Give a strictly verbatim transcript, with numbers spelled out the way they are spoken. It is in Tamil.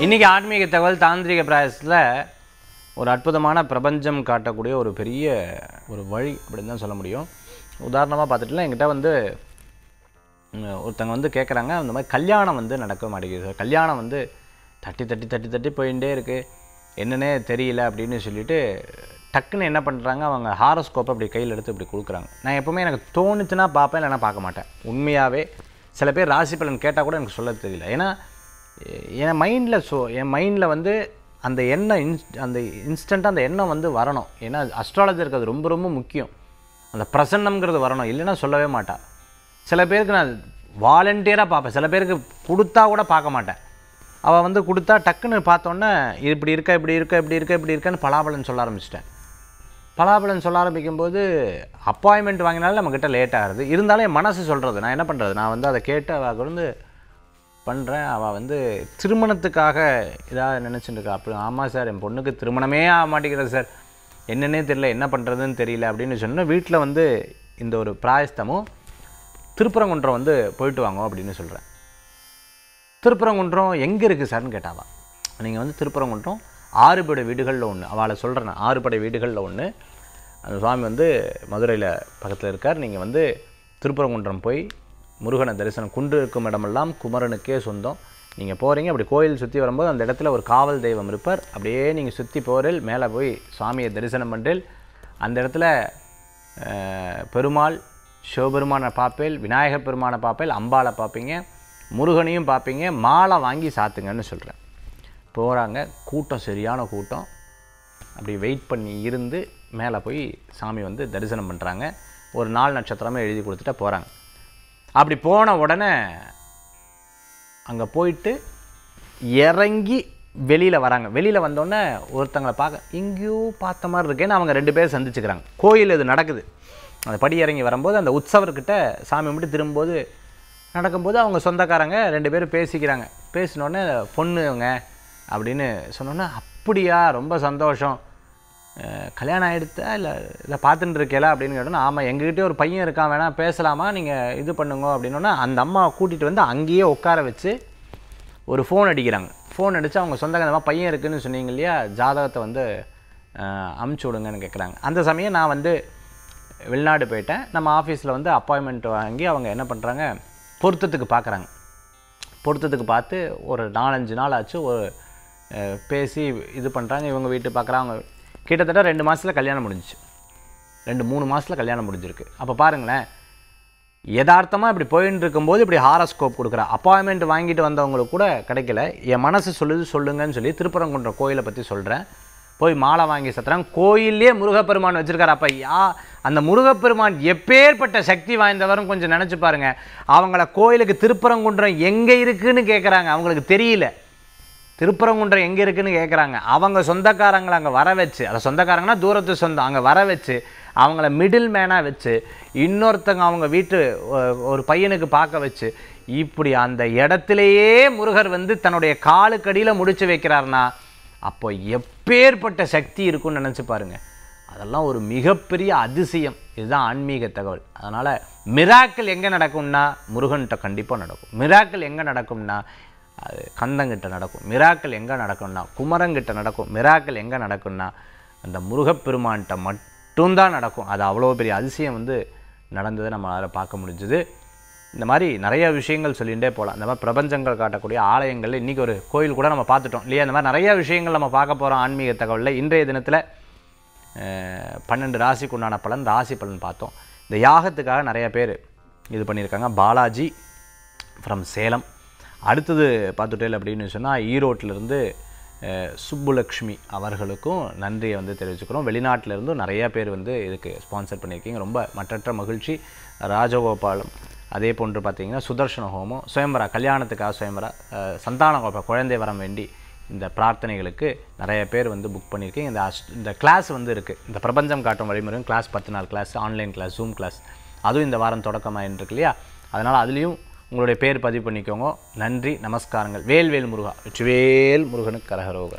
இன்றைக்கி ஆன்மீக தகவல் தாந்திரிக பிராயசத்தில் ஒரு அற்புதமான பிரபஞ்சம் காட்டக்கூடிய ஒரு பெரிய ஒரு வழி அப்படின்னு தான் சொல்ல முடியும். உதாரணமாக பார்த்துட்டுலாம் என்கிட்ட வந்து ஒருத்தங்க வந்து கேட்குறாங்க, அந்த மாதிரி கல்யாணம் வந்து நடக்க மாட்டேங்குது சார், கல்யாணம் வந்து தட்டி தட்டி தட்டி தட்டி போயிட்டே இருக்குது, என்னன்னே தெரியல அப்படின்னு சொல்லிட்டு டக்குன்னு என்ன பண்ணுறாங்க, அவங்க ஹாரோஸ்கோப்பை அப்படி கையில் எடுத்து இப்படி கொடுக்குறாங்க. நான் எப்போவுமே எனக்கு தோணுச்சுன்னா பார்ப்பேன், இல்லைன்னா பார்க்க மாட்டேன். உண்மையாகவே சில பேர் ராசி பலன் கேட்டால் கூட எனக்கு சொல்ல தெரியல. ஏன்னா என் மைண்டில் ஸோ என் மைண்டில் வந்து அந்த எண்ணம் இன்ஸ் அந்த இன்ஸ்டண்ட்டாக அந்த எண்ணம் வந்து வரணும். ஏன்னா அஸ்ட்ராலஜருக்கு அது ரொம்ப ரொம்ப முக்கியம். அந்த பிரசன்னம்ங்கிறது வரணும், இல்லைன்னா சொல்லவே மாட்டாள். சில பேருக்கு நான் வாலண்டியராக பார்ப்பேன், சில பேருக்கு கொடுத்தா கூட பார்க்க மாட்டேன். அவள் வந்து கொடுத்தா டக்குன்னு பார்த்தோன்னே இப்படி இருக்கா இப்படி இருக்கா இப்படி இருக்கா இப்படி இருக்கான்னு பலாபலன் சொல்ல ஆரம்பிச்சிட்டேன். பலாபலன் சொல்ல ஆரம்பிக்கும்போது அப்பாயின்மெண்ட் வாங்கினாலும் நம்மக்கிட்ட லேட் ஆகுது. இருந்தாலும் என் மனசு சொல்கிறது, நான் என்ன பண்ணுறது, நான் வந்து அதை கேட்டு அவள் வந்து பண்ணுறேன். அவள் வந்து திருமணத்துக்காக இதாக நினச்சிட்டு இருக்கா. அப்படி ஆமாம் சார், என் பொண்ணுக்கு திருமணமே ஆக மாட்டேங்கிறது சார், என்னன்னே தெரியல, என்ன பண்ணுறதுன்னு தெரியல அப்படின்னு சொன்னால் வீட்டில் வந்து இந்த ஒரு பிராயஸ்தமும் திருப்பரங்குன்றம் வந்து போயிட்டு வாங்க அப்படின்னு சொல்கிறேன். திருப்பரங்குன்றம் எங்கே இருக்குது சார்னு கேட்டாவா. நீங்கள் வந்து திருப்பரங்குன்றம் ஆறுபடை வீடுகளில் ஒன்று, அவளை சொல்கிறேன், ஆறுபடை வீடுகளில் ஒன்று. அந்த சுவாமி வந்து மதுரையில் பக்கத்தில் இருக்கார். நீங்கள் வந்து திருப்பரங்குன்றம் போய் முருகனை தரிசனம், குன்று இருக்கும் இடமெல்லாம் குமரனுக்கே சொந்தம். நீங்கள் போகிறீங்க, அப்படி கோயில் சுற்றி வரும்போது அந்த இடத்துல ஒரு காவல் தெய்வம் இருப்பார். அப்படியே நீங்கள் சுற்றி போகிறீல், மேலே போய் சுவாமியை தரிசனம் பண்ணுறீல். அந்த இடத்துல பெருமாள் சிவபெருமானை பார்ப்பேல், விநாயகர் பெருமானை பார்ப்பேல், அம்பாளை பார்ப்பீங்க, முருகனையும் பார்ப்பீங்க. மாலை வாங்கி சாத்துங்கன்னு சொல்கிறேன். போகிறாங்க, கூட்டம் சரியான கூட்டம். அப்படி வெயிட் பண்ணி இருந்து மேலே போய் சாமி வந்து தரிசனம் பண்ணுறாங்க. ஒரு நாலு நட்சத்திரமே எழுதி கொடுத்துட்டு போகிறாங்க. அப்படி போன உடனே அங்கே போயிட்டு இறங்கி வெளியில் வராங்க. வெளியில் வந்தோடனே ஒருத்தங்களை பார்க்க எங்கேயோ பார்த்த மாதிரி இருக்கேன்னு அவங்க ரெண்டு பேர் சந்திச்சுக்கிறாங்க. கோயில் இது நடக்குது. அந்த படி இறங்கி வரும்போது அந்த உற்சவர்கிட்ட சாமி மட்டும் திரும்பும்போது நடக்கும்போது அவங்க சொந்தக்காரங்க ரெண்டு பேரும் பேசிக்கிறாங்க. பேசினோடனே பொண்ணுங்க அப்படின்னு சொன்னோன்னே, அப்படியா, ரொம்ப சந்தோஷம், கல்யாணம் ஆகிடுத்தா இல்லை இல்லை பார்த்துட்டு இருக்கேல அப்படின்னு கேட்டோன்னா, ஆமாம் எங்ககிட்டே ஒரு பையன் இருக்கான், வேணால் பேசலாமா, நீங்கள் இது பண்ணுங்க அப்படின்னோன்னா அந்த அம்மாவை கூட்டிகிட்டு வந்து அங்கேயே உட்கார வச்சு ஒரு ஃபோன் அடிக்கிறாங்க. ஃபோன் அடித்து அவங்க சொந்தக்காரமாக பையன் இருக்குதுன்னு சொன்னீங்க இல்லையா, ஜாதகத்தை வந்து அமுச்சு விடுங்கன்னு கேட்குறாங்க. அந்த சமயம் நான் வந்து வெளிநாடு போயிட்டேன். நம்ம ஆஃபீஸில் வந்து அப்பாயின்மெண்ட் வாங்கி அவங்க என்ன பண்ணுறாங்க, பொருத்தத்துக்கு பார்க்குறாங்க. பொருத்தத்துக்கு பார்த்து ஒரு நாலஞ்சு நாள் ஆச்சு. ஒரு பேசி இது பண்ணுறாங்க. இவங்க வீட்டு பார்க்குறாங்க. கிட்டத்தட்ட ரெண்டு மாதத்தில் கல்யாணம் முடிஞ்சிச்சு. ரெண்டு மூணு மாதத்தில் கல்யாணம் முடிஞ்சிருக்கு. அப்போ பாருங்களேன், யதார்த்தமாக இப்படி போயின்னு இருக்கும்போது இப்படி ஹாரோஸ்கோப் கொடுக்குறா. அப்பாயின்மெண்ட் வாங்கிட்டு வந்தவங்களுக்கு கூட கிடைக்கல. என் மனசு சொல்லுது சொல்லுங்கன்னு சொல்லி திருப்பரங்குன்ற கோயிலை பற்றி சொல்கிறேன். போய் மாலை வாங்கி சத்துறாங்க. கோயிலே முருகப்பெருமான் வச்சுருக்காரு. அப்போ யா அந்த முருகப்பெருமான் எப்பேற்பட்ட சக்தி வாய்ந்தவரும் கொஞ்சம் நினச்சி பாருங்கள். அவங்கள கோயிலுக்கு திருப்பரங்குன்றம் எங்கே இருக்குதுன்னு கேட்குறாங்க. அவங்களுக்கு தெரியல திருப்பரங்குன்றம் எங்கே இருக்குதுன்னு கேட்குறாங்க. அவங்க சொந்தக்காரங்களை அங்கே வர வச்சு, அதை சொந்தக்காரங்கன்னா தூரத்து சொந்தம், அங்கே வர வச்சு அவங்கள மிடில் மேனாக வச்சு இன்னொருத்தங்க அவங்க வீட்டு ஒரு பையனுக்கு பார்க்க வச்சு இப்படி அந்த இடத்துலையே முருகர் வந்து தன்னுடைய காலுக்கடியில் முடிச்சு வைக்கிறார்னா அப்போ எப்பேற்பட்ட சக்தி இருக்குன்னு நினச்சி பாருங்கள். அதெல்லாம் ஒரு மிகப்பெரிய அதிசயம். இதுதான் ஆன்மீக தகவல். அதனால் மிராக்கிள் எங்கே நடக்கும்னா முருகன்கிட்ட கண்டிப்பாக நடக்கும். மிராக்கிள் எங்கே நடக்கும்னா அது கந்தங்கிட்ட நடக்கும். மிராக்கிள் எங்கே நடக்கும்னா குமரங்கிட்ட நடக்கும். மிராக்கிள் எங்கே நடக்கும்னா அந்த முருகப்பெருமான்கிட்ட மட்டும்தான் நடக்கும். அது அவ்வளோ பெரிய அதிசயம் வந்து நடந்ததை நம்மளால் பார்க்க முடிஞ்சுது. இந்த மாதிரி நிறைய விஷயங்கள் சொல்லிகிட்டே போகலாம். இந்த மாதிரி பிரபஞ்சங்கள் காட்டக்கூடிய ஆலயங்கள் இன்றைக்கி ஒரு கோயில் கூட நம்ம பார்த்துட்டோம் இல்லையா. இந்த மாதிரி நிறைய விஷயங்கள் நம்ம பார்க்க போகிறோம் ஆன்மீக தகவலில். இன்றைய தினத்தில் பன்னெண்டு ராசிக்கு உண்டான பலன், ராசி பலன் பார்த்தோம். இந்த யாகத்துக்காக நிறைய பேர் இது பண்ணியிருக்காங்க. பாலாஜி ஃப்ரம் சேலம். அடுத்தது பார்த்துட்டேல் அப்படின்னு சொன்னால் ஈரோட்டிலேருந்து சுப்புலக்ஷ்மி அவர்களுக்கும் நன்றியை வந்து தெரிவிச்சுக்கிறோம். வெளிநாட்டிலேருந்தும் நிறையா பேர் வந்து இதுக்கு ஸ்பான்சர் பண்ணியிருக்கீங்க. ரொம்ப மற்றற்ற மகிழ்ச்சி. ராஜகோபாலம் அதே போன்று பார்த்திங்கன்னா சுதர்ஷன ஹோமம், சுயம்பரா கல்யாணத்துக்காக சுயம்பரா, சந்தான கோப குழந்தை வரம் வேண்டி இந்த பிரார்த்தனைகளுக்கு நிறைய பேர் வந்து புக் பண்ணியிருக்கீங்க. இந்த அஸ் இந்த கிளாஸ் வந்து இருக்குது. இந்த பிரபஞ்சம் காட்டும் வழிமுறையும் கிளாஸ் பத்து நாள் class, online class, zoom class, அதுவும் இந்த வாரம் தொடக்கமாக இருக்கு இல்லையா. அதனால் அதுலேயும் உங்களுடைய பேர் பதிவு பண்ணிக்கோங்க. நன்றி, நமஸ்காரங்கள். வேல்வேல் முருகா, வெற்றிவேல் முருகனுக்கு கரகரோகரா.